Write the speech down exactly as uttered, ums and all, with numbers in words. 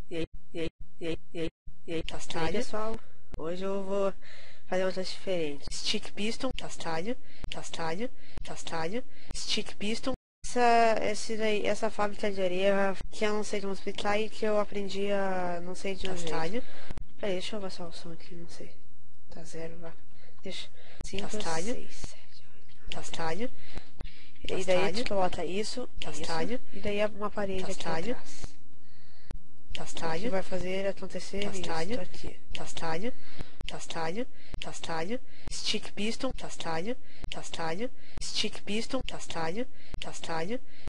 E aí, e aí, e aí, e aí, e aí, castalho, pessoal. Hoje eu vou fazer outras diferentes. Stick piston, castalho, castalho, castalho, stick piston. Essa, esse daí, essa fábrica de areia que eu não sei como explicar e que eu aprendi a não sei de um castalho. Peraí, deixa eu baixar o som aqui, não sei. Tá zero, vá. Deixa. Cinco, castalho, seis, sete, oito, castalho. E daí a gente coloca isso, castalho, e daí uma parede castalho, aqui atrás. Castalho, que vai fazer acontecer castalho, isso aqui. Castalho, castalho, castalho, stick piston, castalho, castalho, stick piston, castalho, castalho,